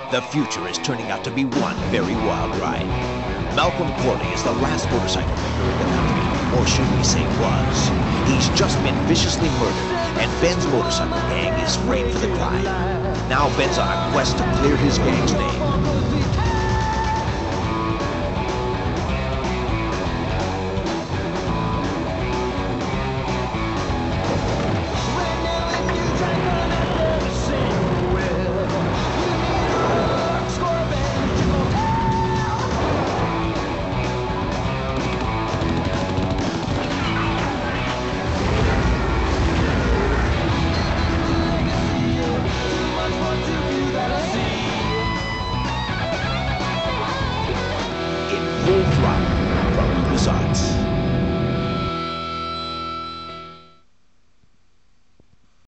The future is turning out to be one very wild ride. Malcolm Corley is the last motorcycle maker in the country, or should we say was. He's just been viciously murdered, and Ben's motorcycle gang is framed for the crime. Now Ben's on a quest to clear his gang's name. Full throttle from LucasArts.